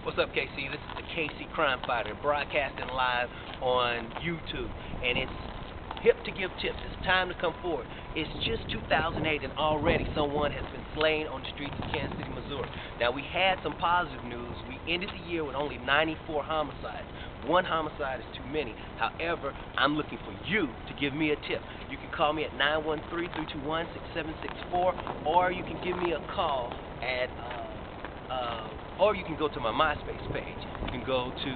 What's up, KC? This is the KC Crime Fighter, broadcasting live on YouTube, and it's hip to give tips. It's time to come forward. It's just 2008, and already someone has been slain on the streets of Kansas City, Missouri. Now, we had some positive news. We ended the year with only 94 homicides. One homicide is too many. However, I'm looking for you to give me a tip. You can call me at 913-321-6764, or you can give me a call at or you can go to my MySpace page. You can go to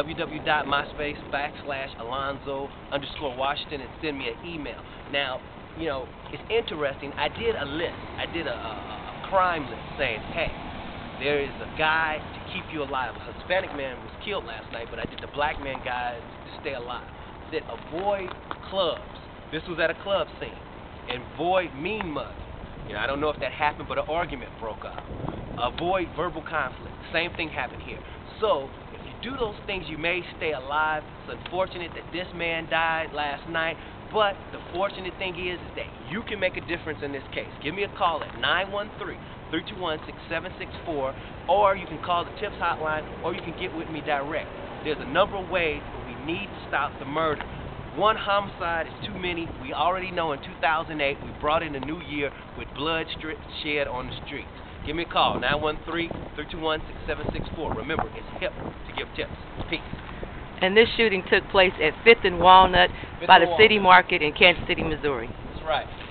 www.myspace.com/Alonzo_Washington and send me an email. Now, you know, it's interesting. I did a list. I did a crime list saying, hey, there is a guy to keep you alive. A Hispanic man was killed last night, but I did the black man guide to stay alive. I said avoid clubs. This was at a club scene. And avoid mean mugging. You know, I don't know if that happened, but an argument broke out. Avoid verbal conflict. Same thing happened here. So, if you do those things, you may stay alive. It's unfortunate that this man died last night, but the fortunate thing is that you can make a difference in this case. Give me a call at 913-321-6764, or you can call the TIPS hotline, or you can get with me direct. There's a number of ways, but we need to stop the murder. One homicide is too many. We already know in 2008 we brought in a new year with blood shed on the streets. Give me a call, 913-321-6764. Remember, it's hip to give tips. Peace. And this shooting took place at 5th and Walnut by the City Market in Kansas City, Missouri. That's right.